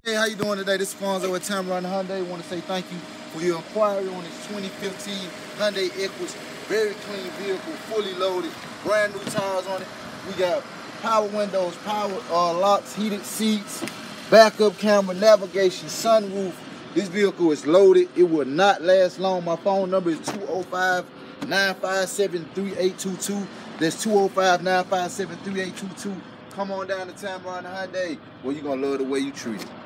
Hey, how you doing today? This is Fonzo with Tamarron Hyundai. I want to say thank you for your inquiry on this 2015 Hyundai Equus. Very clean vehicle, fully loaded, brand new tires on it. We got power windows, power locks, heated seats, backup camera, navigation, sunroof. This vehicle is loaded. It will not last long. My phone number is 205-957-3822. That's 205-957-3822. Come on down to Tamarron Hyundai, where you're going to love the way you treat it.